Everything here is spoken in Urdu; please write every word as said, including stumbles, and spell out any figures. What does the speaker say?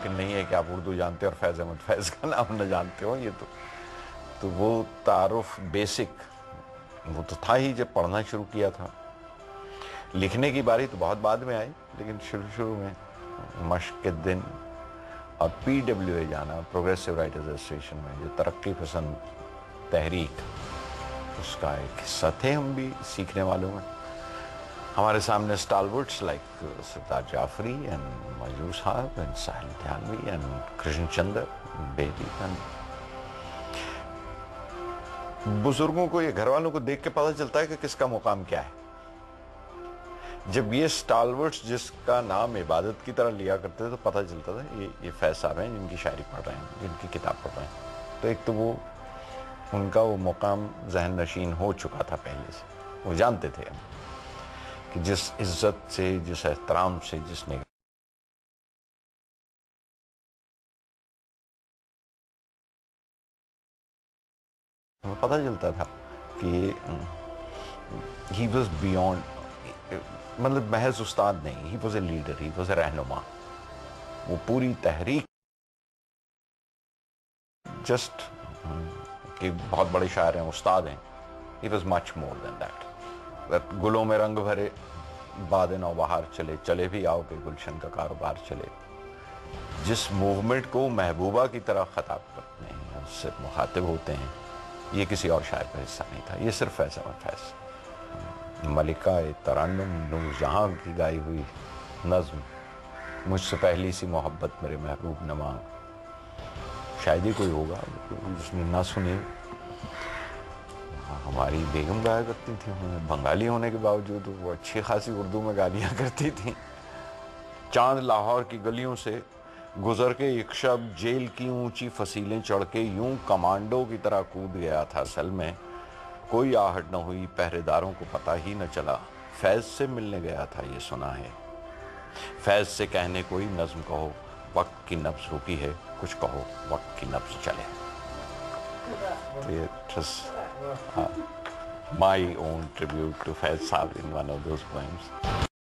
ممکن نہیں ہے کہ آپ اردو جانتے اور فیض احمد فیض کا نام نہ جانتے ہو. یہ تو تو وہ تعارف بیسک وہ تو تھا ہی جب پڑھنا شروع کیا تھا. لکھنے کی باری تو بہت بعد میں آئی، لیکن شروع شروع میں مشق کے دن اور پی ڈبلیو اے جانا، پروگریسو رائٹرز ایسوسیشن میں، جو ترقی پسند تحریک، اس کا ایک حصہ تھے ہم بھی سیکھنے والوں میں. ہمارے سامنے اسٹالورٹس like Sardar Jafri and Majrooh Sahab and Sahil Thanvi and Krishan Chander Bedi. بزرگوں کو، یہ گھر والوں کو دیکھ کے پتہ چلتا ہے کہ کس کا مقام کیا ہے. جب یہ اسٹالورٹس جس کا نام عبادت کی طرح لیا کرتے تھے تو پتہ چلتا تھا یہ یہ فیض صاحب ہیں جن کی شاعری پڑھ رہے ہیں، جن کی کتاب پڑھ رہے ہیں. تو ایک تو وہ ان کا وہ مقام ذہن نشین ہو چکا تھا پہلے سے. وہ جانتے تھے کہ جس عزت سے، جس احترام سے، جس نے ہمیں پتہ چلتا تھا کہ ہی واز بیونڈ، مطلب محض استاد نہیں، he was a leader, he was a رہنما. وہ پوری تحریک جسٹ کہ بہت بڑے شاعر ہیں، استاد ہیں، he was much more then that. گلوں میں رنگ بھرے باد نو بہار چلے، چلے بھی آؤ کہ گلشن کا کاروبار چلے. جس موومنٹ کو محبوبہ کی طرح خطاب کرتے ہیں، اس سے مخاطب ہوتے ہیں، یہ کسی اور شاعر کا حصہ نہیں تھا. یہ صرف فیض احمد فیض. ملکہ ترنم نور جہاں کی گائی ہوئی نظم، مجھ سے پہلی سی محبت میرے محبوب نہ مانگ. شاید ہی کوئی ہوگا جس نے نہ سنی. ہماری بیگم گایا کرتی تھیں، بنگالی ہونے کے باوجود وہ اچھی خاصی اردو میں گالیاں کرتی تھیں. چاند لاہور کی گلیوں سے گزر کے ایک شب جیل کی اونچی فصیلیں چڑھ کے یوں کمانڈو کی طرح کود گیا تھا. اصل میں کوئی آہٹ نہ ہوئی، پہرے داروں کو پتہ ہی نہ چلا. فیض سے ملنے گیا تھا یہ سنا ہے، فیض سے کہنے کوئی نظم کہو. وقت کی نبض رکی ہے، کچھ کہو وقت کی نبض چلے. It was uh, my own tribute to Faiz Saab in one of those poems.